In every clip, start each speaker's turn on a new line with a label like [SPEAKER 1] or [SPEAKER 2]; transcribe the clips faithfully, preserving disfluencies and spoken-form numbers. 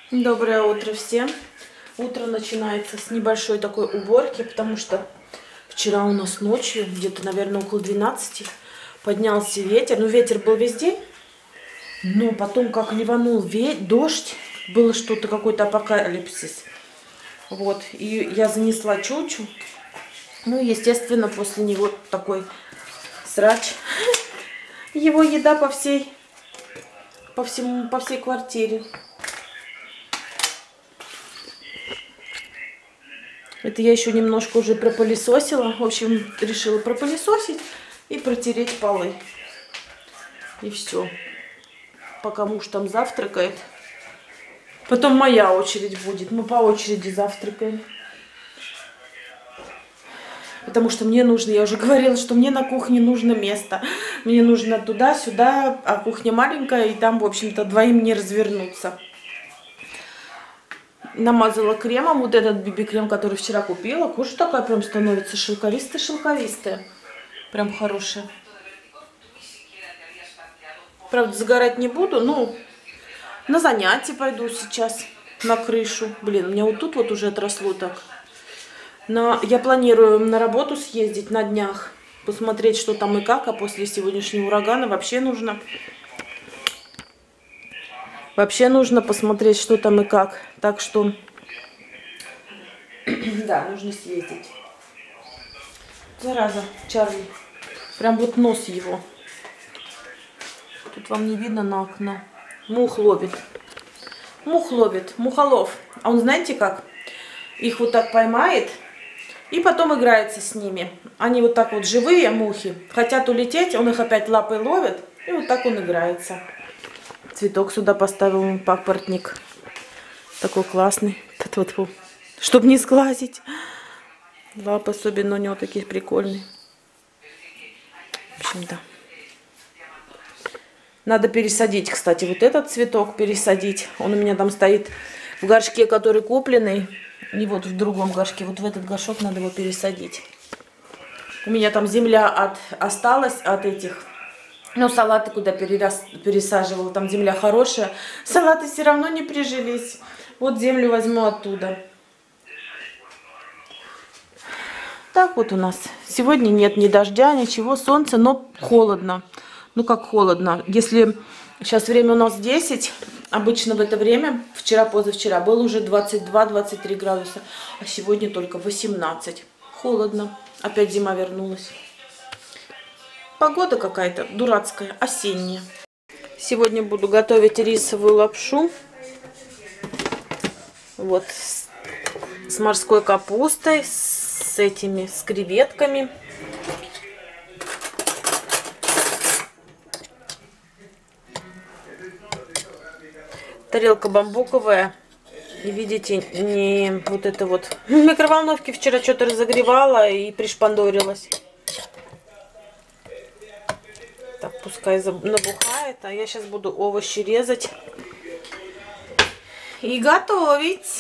[SPEAKER 1] Доброе утро всем. Утро начинается с небольшой такой уборки, потому что вчера у нас ночью, где-то, наверное, около двенадцати, поднялся ветер. Ну, ветер был везде, но потом как ливанул ве- дождь, было что-то, какой-то апокалипсис. Вот, и я занесла Чучу. Ну, естественно, после него такой срач. Его еда по всей, по всему, по всей квартире. Это я еще немножко уже пропылесосила. В общем, решила пропылесосить и протереть полы. И все. Пока муж там завтракает. Потом моя очередь будет. Мы по очереди завтракаем. Потому что мне нужно, я уже говорила, что мне на кухне нужно место. Мне нужно туда-сюда, а кухня маленькая, и там, в общем-то, двоим не развернуться. Намазала кремом, вот этот би би-крем, который вчера купила. Кожа такая прям становится шелковистая-шелковистая. Прям хорошая. Правда, загорать не буду, но на занятия пойду сейчас на крышу. Блин, у меня вот тут вот уже отросло так. Но я планирую на работу съездить на днях, посмотреть, что там и как, а после сегодняшнего урагана вообще нужно... Вообще нужно посмотреть, что там и как. Так что, да, нужно съездить. Зараза, Чарли. Прям вот нос его. Тут вам не видно на окно. Мух ловит. Мух ловит. Мухолов. А он, знаете как? Их вот так поймает и потом играется с ними. Они вот так вот живые мухи. Хотят улететь, он их опять лапой ловит. И вот так он играется. Цветок сюда поставил, папоротник. Такой классный. Тут-вот, чтобы не сглазить. Лапы особенно у него такие прикольные. В общем, да. Надо пересадить, кстати, вот этот цветок пересадить. Он у меня там стоит в горшке, который купленный. И вот в другом горшке. Вот в этот горшок надо его пересадить. У меня там земля от, осталась от этих... Ну, салаты куда перерас, пересаживала, там земля хорошая. Салаты все равно не прижились. Вот землю возьму оттуда. Так вот у нас. Сегодня нет ни дождя, ничего, солнце, но холодно. Ну, как холодно. Если сейчас время у нас десять, обычно в это время, вчера-позавчера, было уже двадцать два — двадцать три градуса. А сегодня только восемнадцать. Холодно. Опять зима вернулась. Погода какая-то дурацкая, осенняя. Сегодня буду готовить рисовую лапшу. Вот с, с морской капустой, с этими, с креветками. Тарелка бамбуковая. И видите, не вот это вот. В микроволновке вчера что-то разогревала и пришпандорилась. Так, пускай набухает, а я сейчас буду овощи резать и готовить.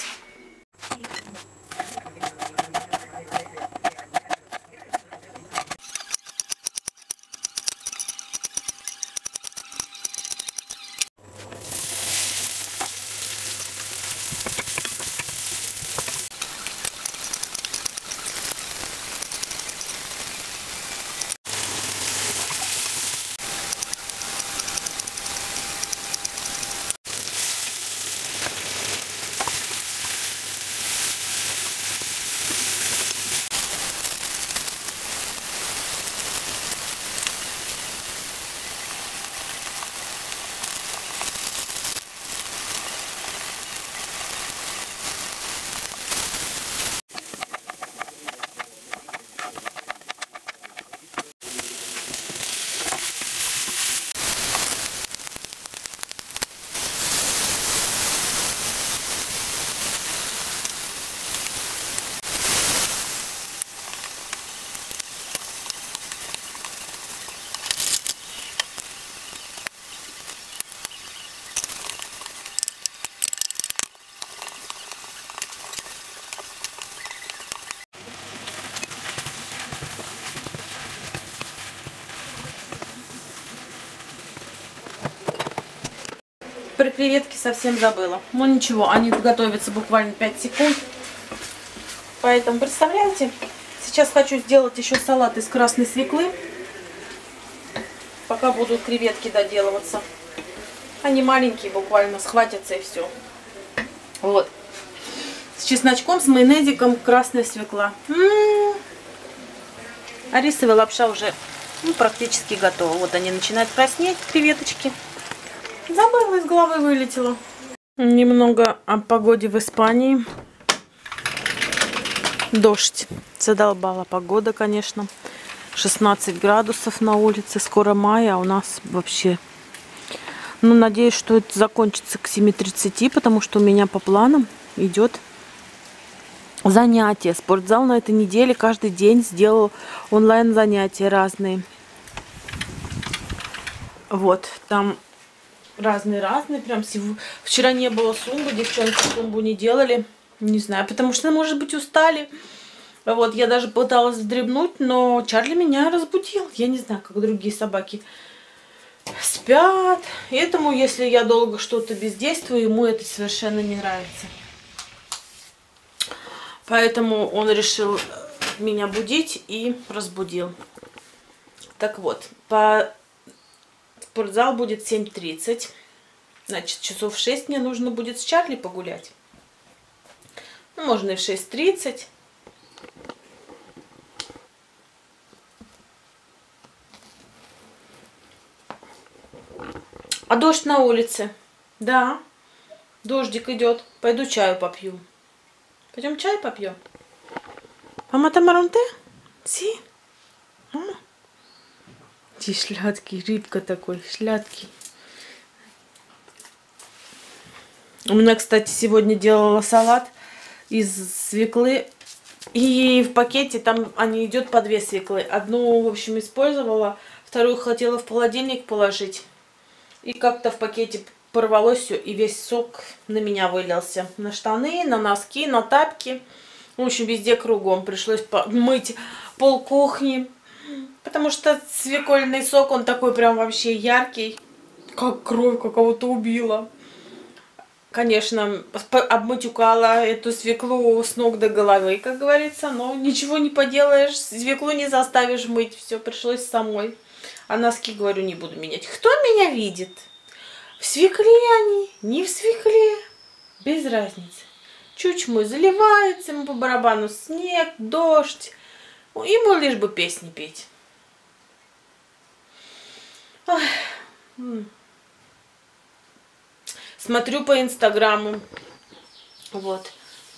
[SPEAKER 1] Про креветки совсем забыла. Ну ничего, они готовятся буквально пять секунд. Поэтому, представляете, сейчас хочу сделать еще салат из красной свеклы. Пока будут креветки доделываться. Они маленькие, буквально схватятся и все. Вот. С чесночком, с майонезиком, красная свекла. М-м-м. А рисовая лапша уже ну, практически готова. Вот они начинают краснеть, креветочки. Забыла, из головы вылетела. Немного о погоде в Испании. Дождь. Задолбала погода, конечно. шестнадцать градусов на улице. Скоро май, а у нас вообще... Ну, надеюсь, что это закончится к семи тридцати, потому что у меня по планам идет занятие. Спортзал на этой неделе каждый день сделал онлайн занятия разные. Вот, там разные-разные. Прям сегодня... Вчера не было сумбы, девчонки сумбу не делали. Не знаю, потому что, может быть, устали. Вот, я даже пыталась вздремнуть, но Чарли меня разбудил. Я не знаю, как другие собаки спят. Этому, если я долго что-то бездействую, ему это совершенно не нравится. Поэтому он решил меня будить и разбудил. Так вот, по спортзал будет семь тридцать. Значит, часов в шесть мне нужно будет с Чарли погулять. Ну, можно и в шесть тридцать. А дождь на улице? Да, дождик идет. Пойду чаю попью. Пойдем чай попьем. Мама тамаронте? Си? Мама? Эти шлятки, рыбка такой, шлятки. У меня, кстати, сегодня делала салат из свеклы. И в пакете там они идет по две свеклы. Одну, в общем, использовала, вторую хотела в холодильник положить. И как-то в пакете порвалось все, и весь сок на меня вылился. На штаны, на носки, на тапки. В общем, везде кругом. Пришлось мыть пол кухни. Потому что свекольный сок, он такой прям вообще яркий. Как кровь, как кого-то убила. Конечно, обматюкала эту свеклу с ног до головы, как говорится. Но ничего не поделаешь. Свеклу не заставишь мыть. Все, пришлось самой. А носки, говорю, не буду менять. Кто меня видит? В свекле они, не в свекле. Без разницы. Чуть мой заливается, ему по барабану снег, дождь. Ему лишь бы песни петь. Ой. Смотрю по инстаграму. Вот.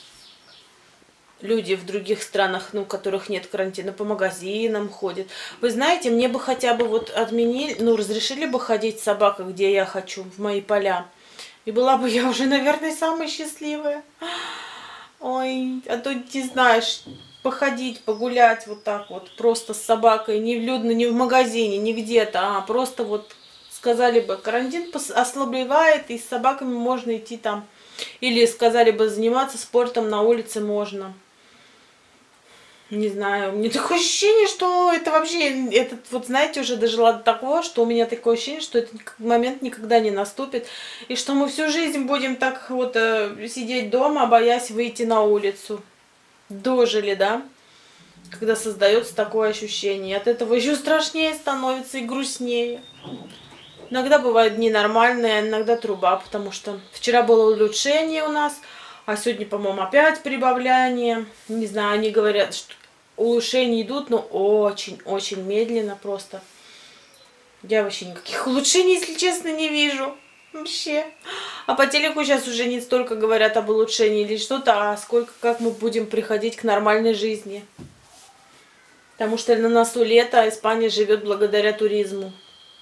[SPEAKER 1] Люди в других странах, ну, у которых нет карантина, по магазинам ходят. Вы знаете, мне бы хотя бы вот отменили, ну, разрешили бы ходить собака, где я хочу, в мои поля. И была бы я уже, наверное, самая счастливая. Ой, а то, не знаешь, походить, погулять вот так вот, просто с собакой, не в людно, не в магазине, не где-то, а просто вот сказали бы, карантин ослабевает, и с собаками можно идти там. Или сказали бы, заниматься спортом на улице можно. Не знаю, у меня такое ощущение, что это вообще, этот, вот знаете, уже дожила до такого, что у меня такое ощущение, что этот момент никогда не наступит, и что мы всю жизнь будем так вот э, сидеть дома, боясь выйти на улицу. Дожили, да? Когда создается такое ощущение. От этого еще страшнее становится и грустнее. Иногда бывают дни нормальные, иногда труба, потому что вчера было улучшение у нас, а сегодня, по-моему, опять прибавляние. Не знаю, они говорят, что улучшения идут, но очень-очень медленно просто. Я вообще никаких улучшений, если честно, не вижу. Вообще. А по телеку сейчас уже не столько говорят об улучшении или что-то, а сколько, как мы будем приходить к нормальной жизни. Потому что на носу лето, а Испания живет благодаря туризму.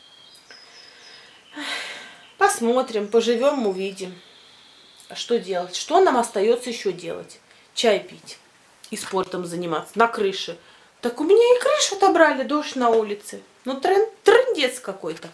[SPEAKER 1] Посмотрим, поживем, увидим. А что делать? Что нам остается еще делать? Чай пить и спортом заниматься на крыше. Так у меня и крышу отобрали, дождь на улице. Ну, тренд, трындец какой-то.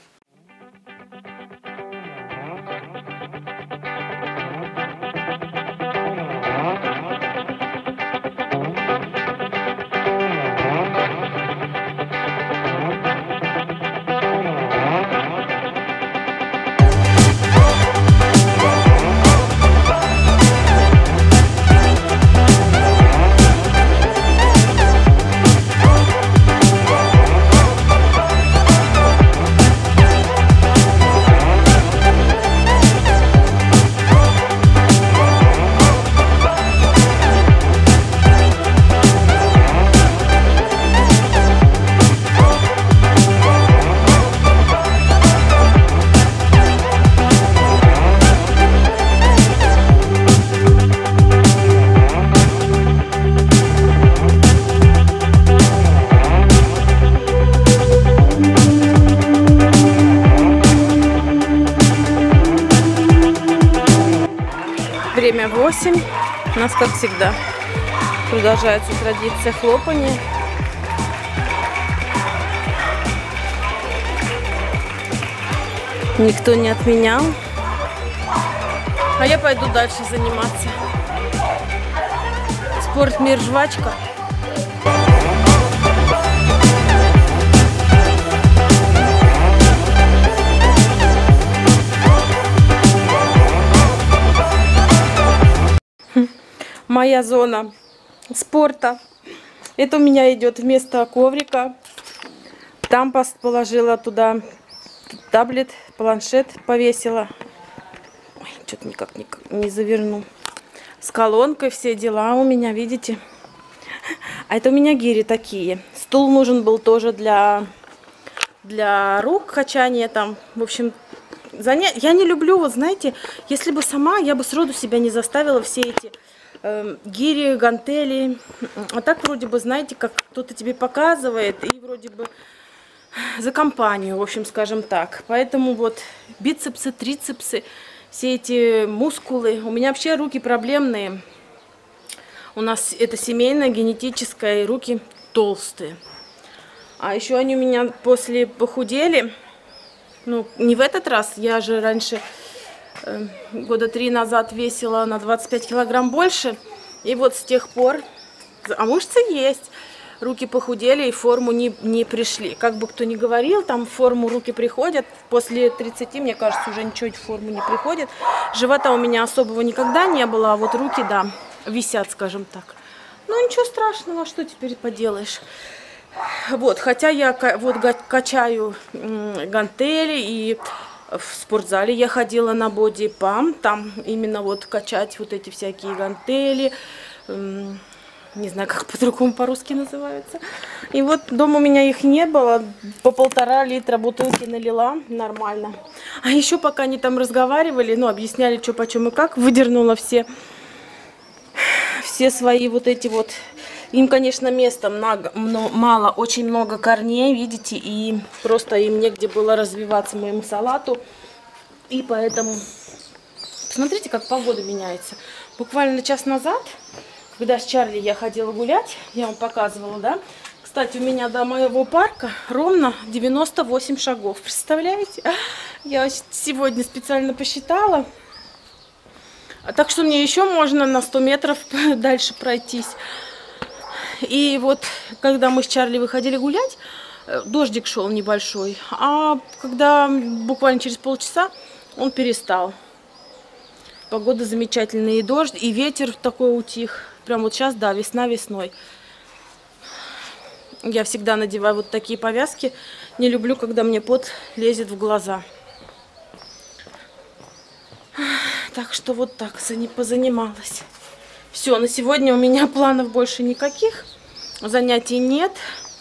[SPEAKER 1] Время восемь. У нас, как всегда, продолжается традиция хлопания. Никто не отменял. А я пойду дальше заниматься. Спорт, мир, жвачка. Моя зона спорта. Это у меня идет вместо коврика. Там положила туда таблет, планшет повесила. Ой, что-то никак, никак не заверну. С колонкой все дела у меня, видите? А это у меня гири такие. Стул нужен был тоже для, для рук, качания там. В общем, занять. Я не люблю, вот знаете, если бы сама, я бы сроду себя не заставила все эти э, гири, гантели. А так вроде бы, знаете, как кто-то тебе показывает, и вроде бы за компанию, в общем, скажем так. Поэтому вот бицепсы, трицепсы, все эти мускулы. У меня вообще руки проблемные. У нас это семейное, генетическое, и руки толстые. А еще они у меня после похудели. Ну, не в этот раз. Я же раньше, э, года три назад весила на двадцать пять килограмм больше. И вот с тех пор, а мышцы есть. Руки похудели и в форму не, не пришли. Как бы кто ни говорил, там в форму руки приходят. После тридцати, мне кажется, уже ничего в форму не приходит. Живота у меня особого никогда не было, а вот руки, да, висят, скажем так. Ну, ничего страшного, что теперь поделаешь. Вот, хотя я вот качаю гантели, и в спортзале я ходила на бодипамп. Там именно вот качать вот эти всякие гантели. Не знаю, как по-другому по-русски называются. И вот дома у меня их не было. По полтора литра бутылки налила. Нормально. А еще пока они там разговаривали, ну, объясняли, что почем и как, выдернула все, все свои вот эти вот. Им, конечно, места много, мало, очень много корней, видите, и просто им негде было развиваться моему салату. И поэтому... Посмотрите, как погода меняется. Буквально час назад... Когда с Чарли я ходила гулять, я вам показывала, да? Кстати, у меня до моего парка ровно девяносто восемь шагов. Представляете? Я сегодня специально посчитала. Так что мне еще можно на сто метров дальше пройтись. И вот, когда мы с Чарли выходили гулять, дождик шел небольшой. А когда буквально через полчаса он перестал. Погода замечательная, и дождь, и ветер такой утих. Прям вот сейчас, да, весна весной. Я всегда надеваю вот такие повязки. Не люблю, когда мне пот лезет в глаза. Так что вот так позанималась. Все, на сегодня у меня планов больше никаких. Занятий нет.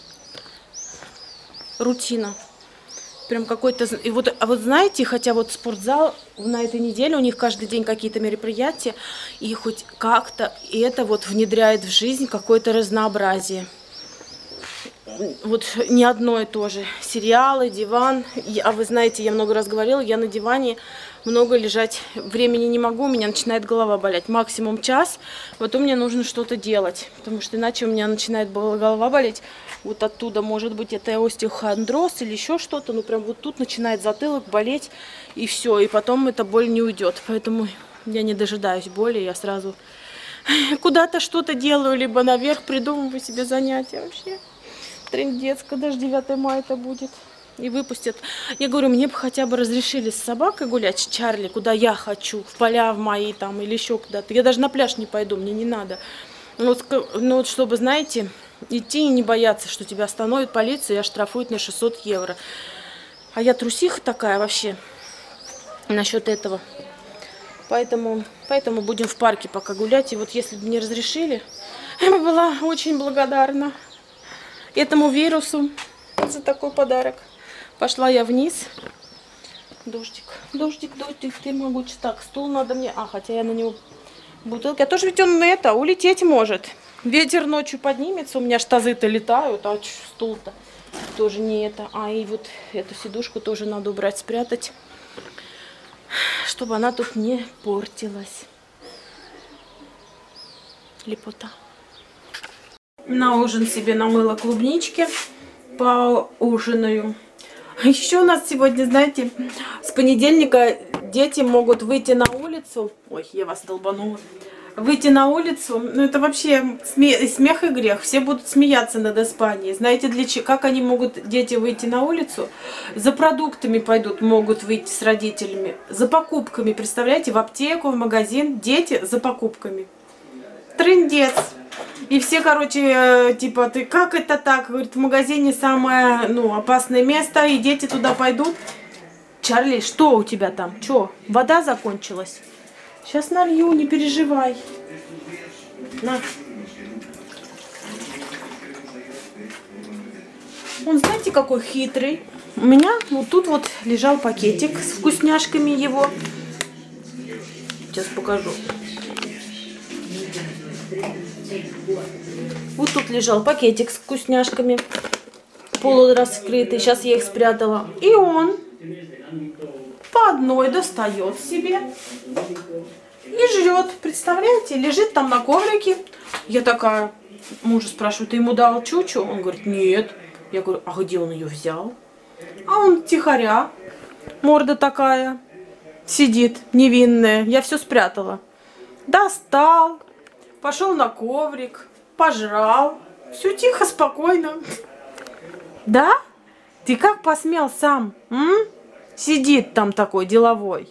[SPEAKER 1] Рутина. Прям какой-то... И вот, а вот знаете, хотя вот спортзал на этой неделе, у них каждый день какие-то мероприятия, и хоть как-то это вот внедряет в жизнь какое-то разнообразие. Вот не одно и то же. Сериалы, диван. А вы знаете, я много раз говорила, я на диване много лежать времени не могу, у меня начинает голова болеть. Максимум час, потом мне нужно что-то делать, потому что иначе у меня начинает голова болеть. Вот оттуда, может быть, это остеохондроз или еще что-то, ну прям вот тут начинает затылок болеть, и все, и потом эта боль не уйдет. Поэтому я не дожидаюсь боли, я сразу куда-то что-то делаю, либо наверх придумываю себе занятия вообще. Трындец, когда же девятое мая это будет. И выпустят. Я говорю, мне бы хотя бы разрешили с собакой гулять, с Чарли, куда я хочу, в поля в мои там или еще куда-то. Я даже на пляж не пойду, мне не надо. Ну вот, ну, вот чтобы, знаете, идти и не бояться, что тебя остановит полиция и оштрафует на шестьсот евро. А я трусиха такая вообще насчет этого. Поэтому, поэтому будем в парке пока гулять. И вот если бы мне разрешили, я бы была очень благодарна этому вирусу за такой подарок. Пошла я вниз. Дождик, дождик, дождик, ты могучий. Так, стул надо мне. А, хотя я на него бутылки. А тоже ведь он на это улететь может. Ветер ночью поднимется, у меня ж тазы-то летают, а стул-то тоже не это. А и вот эту сидушку тоже надо убрать, спрятать, чтобы она тут не портилась. Лепота. На ужин себе намыла клубнички. Поужинаю. Еще у нас сегодня, знаете, с понедельника дети могут выйти на улицу. Ой, я вас долбанула. Выйти на улицу, ну это вообще смех, смех и грех. Все будут смеяться над Испанией. Знаете, для чего, как они могут, дети, выйти на улицу? За продуктами пойдут, могут выйти с родителями. За покупками, представляете, в аптеку, в магазин. Дети за покупками. Трындец. И все, короче, типа, ты как это так? Говорит, в магазине самое, ну, опасное место, и дети туда пойдут. Чарли, что у тебя там? Че, вода закончилась? Сейчас налью, не переживай. На. Он, знаете, какой хитрый. У меня вот тут вот лежал пакетик с вкусняшками его. Сейчас покажу. Вот тут лежал пакетик с вкусняшками. Полураскрытый. Сейчас я их спрятала. И он по одной достает себе и жрет. Представляете? Лежит там на коврике. Я такая, мужа спрашиваю, ты ему дал чучу? Он говорит, нет. Я говорю, а где он ее взял? А он тихоря. Морда такая. Сидит, невинная. Я все спрятала. Достал. Пошел на коврик. Пожрал. Все тихо, спокойно. Да? Ты как посмел сам? М? Сидит там такой деловой.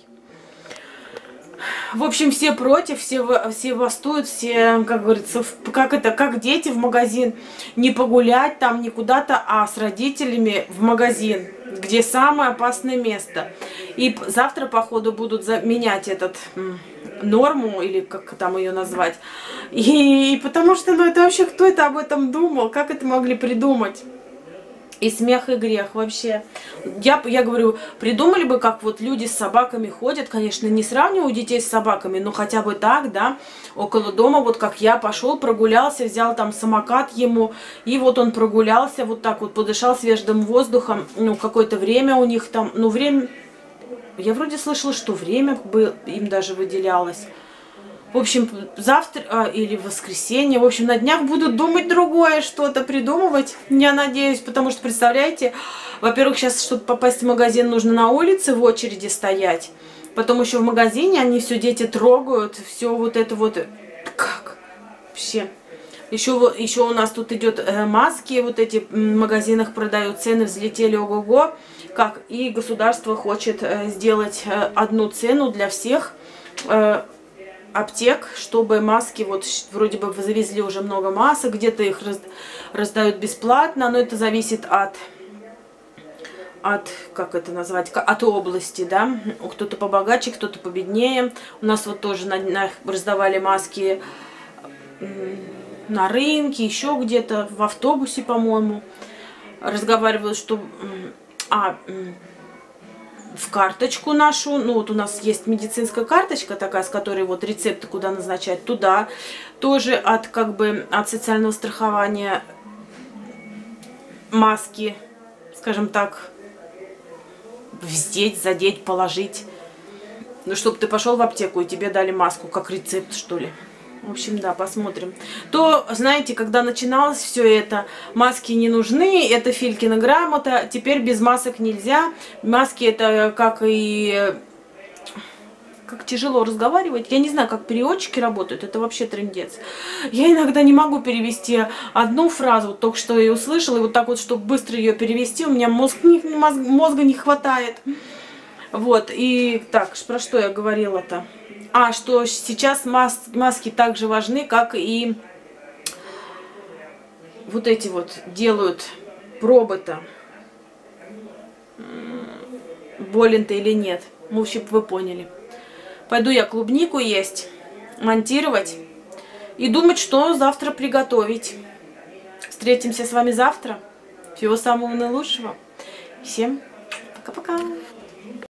[SPEAKER 1] В общем, все против, все, все бастуют, все, как говорится, как это, как дети в магазин. Не погулять там, не куда-то, а с родителями в магазин, где самое опасное место. И завтра, походу, будут менять этот норму, или как там ее назвать. И, и потому что, ну это вообще, кто это об этом думал? Как это могли придумать? И смех, и грех вообще. Я, я говорю, придумали бы, как вот люди с собаками ходят. Конечно, не сравниваю детей с собаками, но хотя бы так, да, около дома, вот как я пошел, прогулялся, взял там самокат ему, и вот он прогулялся, вот так вот подышал свежим воздухом. Ну, какое-то время у них там, ну, время... Я вроде слышала, что время бы им даже выделялось. В общем, завтра а, или в воскресенье, в общем, на днях будут думать другое, что-то придумывать, я надеюсь, потому что, представляете, во-первых, сейчас, чтобы попасть в магазин, нужно на улице в очереди стоять, потом еще в магазине они все, дети трогают, все вот это вот, как вообще. Еще, еще у нас тут идет э, маски, вот эти в магазинах продают, цены взлетели, ого-го, как и государство хочет э, сделать э, одну цену для всех, э, аптек, чтобы маски, вот вроде бы завезли уже много масок, где-то их раз, раздают бесплатно, но это зависит от, от, как это назвать, от области, да, кто-то побогаче, кто-то победнее. У нас вот тоже на, на, раздавали маски на рынке, еще где-то, в автобусе, по-моему, разговаривают, что... А, в карточку нашу, ну вот у нас есть медицинская карточка такая, с которой вот рецепты куда назначать, туда тоже от как бы от социального страхования маски, скажем так, вздеть, задеть, положить, ну чтобы ты пошел в аптеку и тебе дали маску как рецепт, что ли. В общем, да, посмотрим. То, знаете, когда начиналось все это, маски не нужны, это Филькина грамота, теперь без масок нельзя. Маски это как и... Как тяжело разговаривать. Я не знаю, как переводчики работают, это вообще трындец. Я иногда не могу перевести одну фразу, вот только что я услышала, и вот так вот, чтобы быстро ее перевести, у меня мозг, мозг, мозга не хватает. Вот, и так, про что я говорила-то? А, что сейчас мас маски так же важны, как и вот эти вот делают пробы-то. Болен ты или нет. В общем, вы поняли. Пойду я клубнику есть, монтировать и думать, что завтра приготовить. Встретимся с вами завтра. Всего самого наилучшего. Всем пока-пока.